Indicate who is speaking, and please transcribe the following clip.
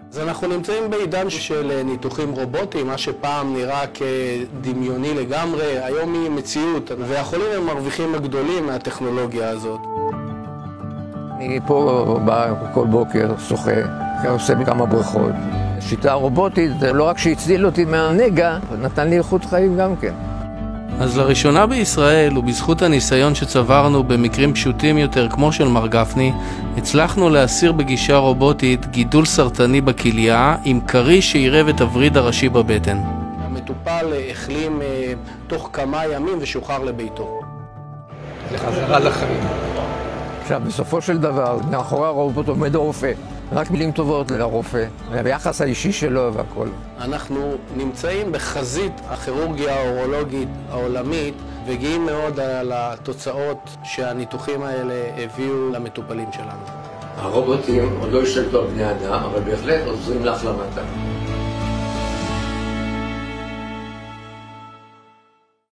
Speaker 1: אז אנחנו נמצאים בעידן של ניתוחים רובוטיים, מה שפעם נראה כדמיוני לגמרי, היום היא מציאות, והחולים הם מרוויחים הגדולים מהטכנולוגיה הזאת.
Speaker 2: אני פה בא כל בוקר, שוחה, עושה כמה בריכות. השיטה הרובוטית, לא רק שהציל אותי מהנגע, נתן לי איכות חיים גם כן.
Speaker 1: אז לראשונה בישראל, ובזכות הניסיון שצברנו במקרים פשוטים יותר כמו של מר גפני, הצלחנו להסיר בגישה רובוטית גידול סרטני בכליה עם קריש שעירב את הווריד הראשי בבטן. המטופל החלים תוך כמה ימים ושוחרר לביתו.
Speaker 2: לחזרה לחיים. עכשיו, בסופו של דבר, מאחורי הרובוט עומד הרופא. רק מילים טובות לרופא, ביחס האישי שלו והכל.
Speaker 1: אנחנו נמצאים בחזית הכירורגיה האורולוגית העולמית, וגאים מאוד על התוצאות שהניתוחים האלה הביאו למטופלים שלנו.
Speaker 2: הרובוטים עוד לא השתלטו על בני אדם, אבל בהחלט עוזרים להחלמתם.